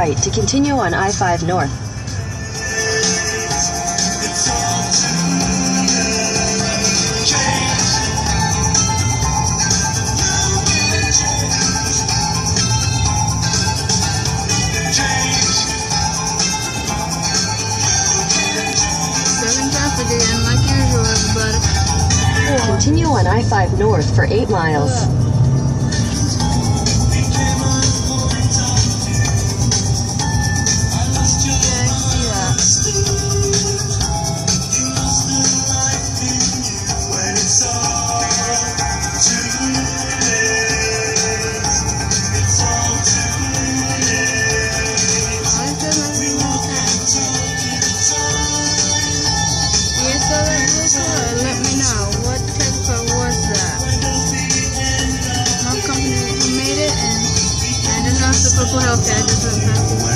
right to continue on I-5 North. Again, like usual, but continue on I-5 North for 8 miles. Let me know what type of was that. What company made it, and I just lost the purple healthcare. I just went back.